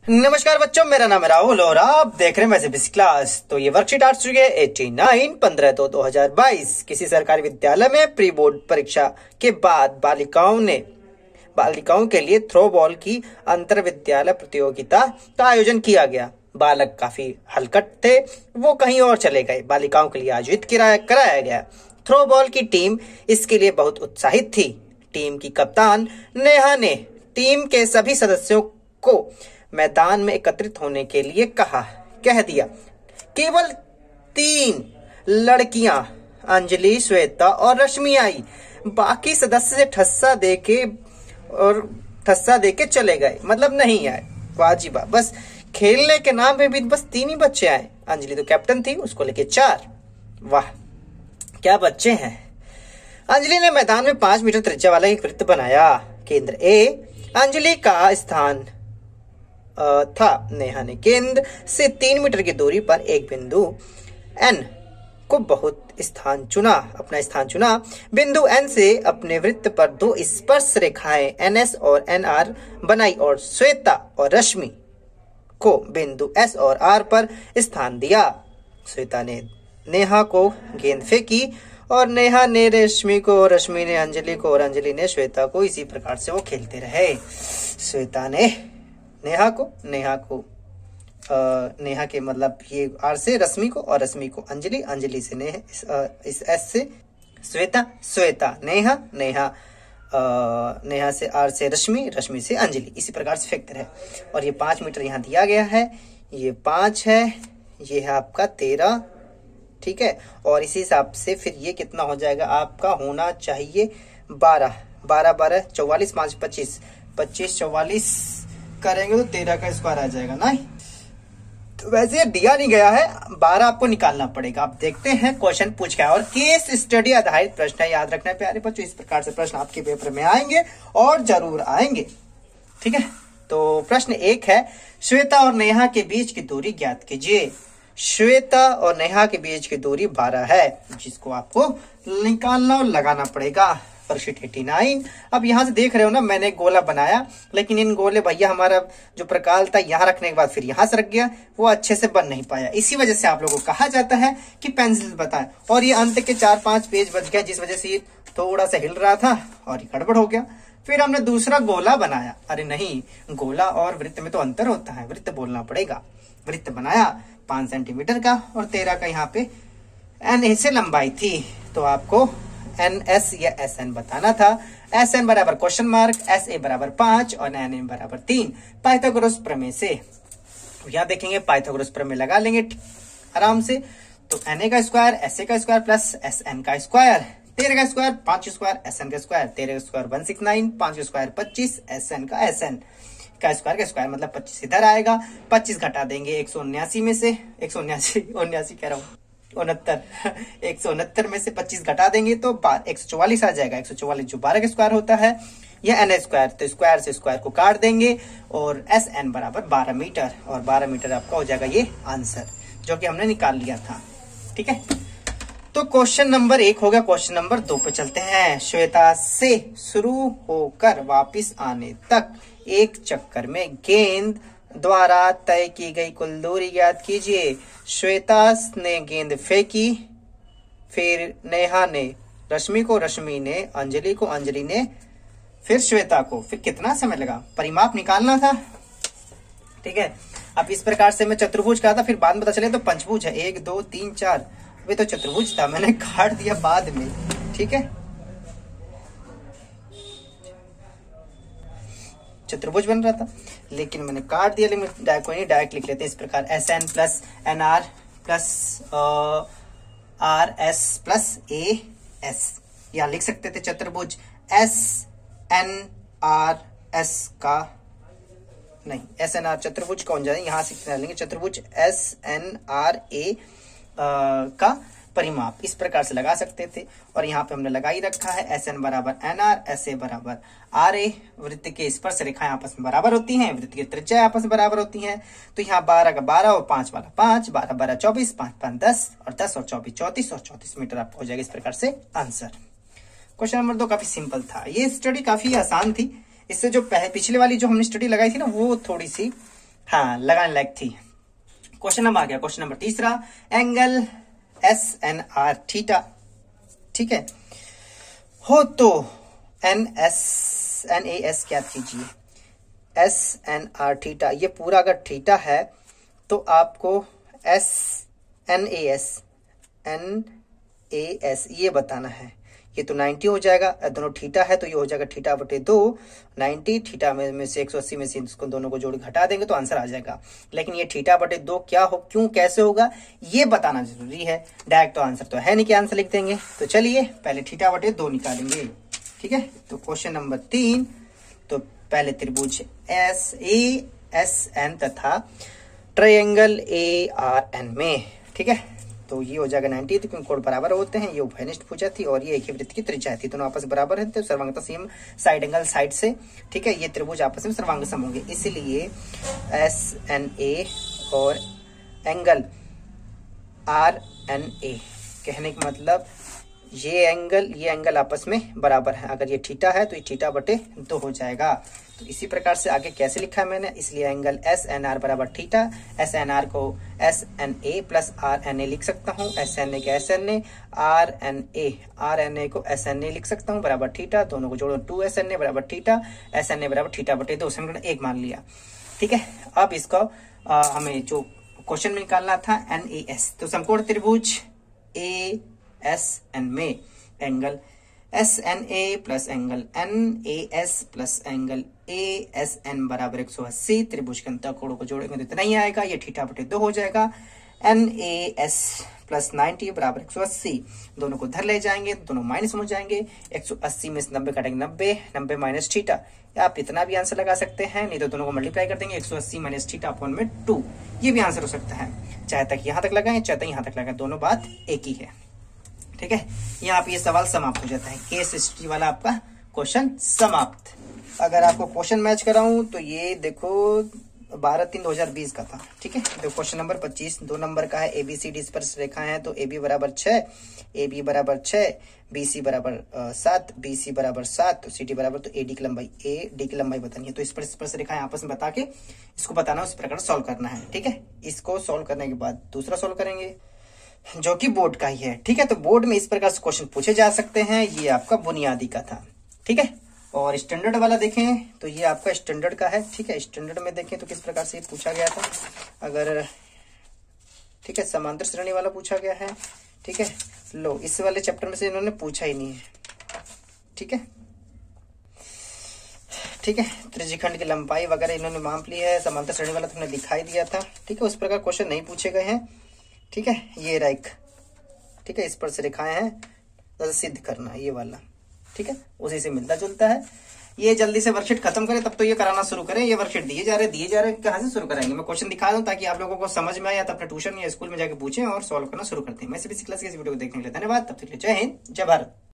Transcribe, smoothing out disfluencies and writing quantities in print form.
नमस्कार बच्चों, मेरा नाम है राहुल और आप देख रहे हैं मैथमेटिक्स क्लास। तो ये वर्कशीट आ चुकी है 89 15/2/2022। किसी सरकारी विद्यालय में प्री बोर्ड परीक्षा के बाद बालिकाओं के लिए थ्रो बॉल की अंतर विद्यालय प्रतियोगिता का आयोजन किया गया। बालक काफी हलकट थे, वो कहीं और चले गए। बालिकाओं के लिए आयोजित कराया गया थ्रो बॉल की टीम इसके लिए बहुत उत्साहित थी। टीम की कप्तान नेहा ने टीम के सभी सदस्यों को मैदान में एकत्रित होने के लिए कह दिया। केवल 3 लड़कियां अंजलि, श्वेता और रश्मि आई। बाकी सदस्य ठस्सा देके चले गए, मतलब नहीं आए। वाजिबा, बस खेलने के नाम पे भी बस 3 ही बच्चे आए। अंजलि तो कैप्टन थी, उसको लेके 4। वाह क्या बच्चे हैं। अंजलि ने मैदान में 5 मीटर त्रिज्या वाला एक वृत्त बनाया। केंद्र ए अंजलि का स्थान था। नेहा ने केंद्र से 3 मीटर की दूरी पर एक बिंदु N को अपना स्थान चुना। बिंदु N से अपने वृत्त पर 2 स्पर्श रेखाएं NS और NR बनाई और श्वेता और रश्मि को बिंदु S और R पर स्थान दिया। श्वेता ने नेहा को गेंद फेंकी और नेहा ने रश्मि को, रश्मि ने अंजलि को और अंजलि ने श्वेता को। इसी प्रकार से वो खेलते रहे। श्वेता ने नेहा के मतलब ये R से रश्मि को और रश्मि को अंजलि, अंजलि से नेहा, इस S से श्वेता नेहा से R से रश्मि, रश्मि से अंजलि। इसी प्रकार से फेंकते रहे। और ये 5 मीटर यहाँ दिया गया है, ये 5 है, ये है आपका 13, ठीक है। और इसी हिसाब से फिर ये कितना हो जाएगा, आपका होना चाहिए 12 12 44 5 25 25 44 करेंगे तो 13 का स्क्वायर आ जाएगा ना। तो वैसे ये दिया नहीं गया है, 12 आपको निकालना पड़ेगा। आप देखते हैं क्वेश्चन पूछ क्या है। और केस स्टडी आधारित प्रश्न है, याद रखना है प्यारे बच्चों। इस प्रकार से प्रश्न आपके पेपर में आएंगे और जरूर आएंगे, ठीक है। तो प्रश्न 1 है, श्वेता और नेहा के बीच की दूरी ज्ञात कीजिए। श्वेता और नेहा के बीच की दूरी 12 है, जिसको आपको निकालना और लगाना पड़ेगा। वर्कशीट 89। अब यहाँ से देख रहे हो ना, मैंने एक गोला बनाया, लेकिन इन गोले भैया हमारा जो प्रकार था यहाँ रखने के बाद फिर यहाँ से रख गया, वो अच्छे से बन नहीं पाया। इसी वजह से आप लोगों को कहा जाता है कि पेंसिल बताएं। और ये अंत के 4-5 पेज बच गया, जिस वजह से ये थोड़ा सा हिल रहा था और ये गड़बड़ हो गया। फिर हमने दूसरा गोला बनाया। अरे नहीं, गोला और वृत्त में तो अंतर होता है, वृत्त बोलना पड़ेगा। वृत्त बनाया 5 सेंटीमीटर का और 13 का यहाँ पे NA से लंबाई थी, तो आपको NS या SN बताना था। SN बराबर क्वेश्चन मार्क, SA बराबर 5 और NA बराबर 3 पाइथागोरस प्रमेय से। यहाँ देखेंगे पाइथागोरस प्रमेय लगा लेंगे आराम से। तो NA का स्क्वायर, SA का स्क्वायर प्लस SN का स्क्वायर, 13 का स्क्वायर 5 स्क्वायर, SN का स्क्वायर 13 का स्क्वायर 169, 5 का स्क्वायर 25, SN का स्क्वायर मतलब 25 इधर आएगा। 25 घटा देंगे 179 में से, 179 कह रहा हूँ 169 में से 25 घटा देंगे तो 144 आ जाएगा। 144 जो 12 का स्क्वायर होता है, यह NA स्क्वायर, तो स्क्वायर से स्क्वायर को काट देंगे और SN बराबर 12 मीटर। और 12 मीटर आपका हो जाएगा ये आंसर, जो कि हमने निकाल लिया था, ठीक है। तो क्वेश्चन नंबर 1 हो गया। क्वेश्चन नंबर 2 पे चलते हैं। श्वेता से शुरू होकर वापिस आने तक एक चक्कर में गेंद द्वारा तय की गई कुल दूरी ज्ञात कीजिए। श्वेता ने गेंद फेंकी, फिर नेहा ने रश्मि को, रश्मि ने अंजलि को, अंजलि ने फिर श्वेता को। फिर कितना समय लगा, परिमाप निकालना था, ठीक है। अब इस प्रकार से मैं चतुर्भुज कहा था, फिर बाद में पता चले तो पंचभुज है। 1 2 3 4, अभी तो चतुर्भुज था, मैंने काट दिया बाद में, ठीक है। चतुर्भुज बन रहा था लेकिन मैंने काट दिया। लेकिन डायरेक्ट लिख लेते हैं इस प्रकार, SN plus NR plus RS plus AS। यहाँ लिख सकते थे चतुर्भुज SNRS का, नहीं SNR चतुर्भुज कौन जाए, यहाँ से लेंगे चतुर्भुज SNRA का परिमाप। इस प्रकार से लगा सकते थे और यहाँ पे हमने लगा ही रखा है। SN बराबर NR, SA बराबर RA। वृत्त के स्पर्श रेखाएं आपस में बराबर होती हैं, वृत्त की त्रिज्या आपस में बराबर होती हैं। तो यहाँ 12 का 12 और 5 वाला 5, 12 12 24, 5 5 10 और 10 और 24 34 और 34 मीटर आपको हो जाएगा इस प्रकार से आंसर। क्वेश्चन नंबर 2 काफी सिंपल था, ये स्टडी काफी आसान थी। इससे जो पिछले वाली जो हमने स्टडी लगाई थी ना, वो थोड़ी सी हाँ, लगाने लायक थी। क्वेश्चन नंबर आ गया, क्वेश्चन नंबर तीसरा, एंगल SNR थीटा, ठीक है, हो तो NAS क्या कीजिए, SNR थीटा, ये पूरा अगर थीटा है तो आपको NAS ये बताना है। ये तो 90 हो जाएगा, दोनों थीटा है तो ये हो जाएगा थीटा बटे 2, 90 थीटा में से 180 में से इसको दोनों को जोड़ घटा देंगे तो आंसर आ जाएगा। लेकिन ये थीटा बटे 2 क्या हो, क्यों, कैसे होगा, ये बताना जरूरी है। डायरेक्ट तो आंसर तो है नहीं कि आंसर लिख देंगे। तो चलिए पहले थीटा बटे 2 निकालेंगे, ठीक है। तो क्वेश्चन नंबर 3, तो पहले त्रिभुज SASN तथा ट्रायंगल ARN में, ठीक है, तो ये हो जाएगा 90, तो क्योंकि कोण बराबर होते हैं, ये उभयनिष्ठ भुजा थी और ये एक ही वृत्त की त्रिज्या थी, दोनों आपस बराबर है तो सर्वांगता सेम साइड एंगल साइड से, ठीक है, ये त्रिभुज आपस में सर्वांग सम होंगे, इसलिए SNA और एंगल RNA, कहने का मतलब ये एंगल आपस में बराबर है। अगर ये थीटा है तो ये थीटा बटे 2 हो जाएगा। तो इसी प्रकार से आगे कैसे लिखा है मैंने, इसलिए एंगल SNR बराबर थीटा, SNR को SNA प्लस RNA लिख सकता हूँ, SNA के SNA, RNA को SNA लिख सकता हूँ बराबर थीटा, दोनों को जोड़ो 2SNA बराबर थीटा, SNA बराबर थीटा बटे 2, समीकरण 1 मान लिया, ठीक है। अब इसको हमें जो क्वेश्चन में निकालना था NAS, तो समकोण त्रिभुज ASN में angle SNA plus angle NAS plus angle ASN बराबर 180, त्रिभुज के अंतर कोणों को जोड़ेंगे तो इतना ही आएगा, ये थीटा बटे 2 हो जाएगा। NAS प्लस 90 बराबर 180, दोनों को धर ले जाएंगे तो दोनों माइनस हो जाएंगे, 180 में से 90 काटेंगे 90 माइनस थीटा, आप इतना भी आंसर लगा सकते हैं, नहीं तो दोनों को मल्टीप्लाई कर देंगे, 180 माइनस थीटा अपॉन में 2, ये भी आंसर हो सकता है। चाहे तक यहां तक लगाएं चाहे तक यहां तक लगाएं, दोनों बात एक ही है, ठीक है। यहाँ पे ये सवाल समाप्त हो जाता है, केस हिस्ट्री वाला आपका क्वेश्चन समाप्त। अगर आपको क्वेश्चन मैच कराऊं तो ये देखो 12/3/2020 का था, ठीक है। तो क्वेश्चन नंबर 25 2 नंबर का है, ABCD स्पर्श रेखाएं हैं, तो AB बराबर 6, AB बराबर 6, BC बराबर 7, BC बराबर 7, तो CD बराबर, तो AD की लंबाई बतानी है। तो स्पर्श रेखाएं आपस में बता के इसको बताना, उस प्रकार सॉल्व करना है, ठीक है। इसको सॉल्व करने के बाद दूसरा सॉल्व करेंगे जो कि बोर्ड का ही है, ठीक है। तो बोर्ड में इस प्रकार से क्वेश्चन पूछे जा सकते हैं, ये आपका बुनियादी का था, ठीक है। और स्टैंडर्ड वाला देखें तो ये आपका स्टैंडर्ड का है, ठीक है। स्टैंडर्ड में देखें तो किस प्रकार से पूछा गया था, अगर, ठीक है, समांतर श्रेणी वाला पूछा गया है, ठीक है। लो, इस वाले चैप्टर में से इन्होंने पूछा ही नहीं है, ठीक है, ठीक है। त्रिज्यखंड की लंबाई वगैरह इन्होंने माप ली है, समांतर श्रेणी वाला तुमने दिखाई दिया था, ठीक है। उस प्रकार क्वेश्चन नहीं पूछे गए हैं, ठीक है। ये रेख, ठीक है, स्पर्श रेखाएं हैं, सिद्ध करना ये वाला, ठीक है, उसी से मिलता जुलता है। ये जल्दी से वर्कशीट खत्म करें तब तो ये कराना शुरू करें, ये वर्कशीट दिए जा रहे हैं, कहाँ से शुरू कराएंगे, मैं क्वेश्चन दिखा दूं ताकि आप लोगों को समझ में आए, या तो अपने ट्यूशन या स्कूल में जाके पूछें और सॉल्व करना शुरू करते हैं। मैं CBSE क्लास के इस वीडियो को देखने के लिए धन्यवाद, तब तक के लिए जय हिंद, जय भारत।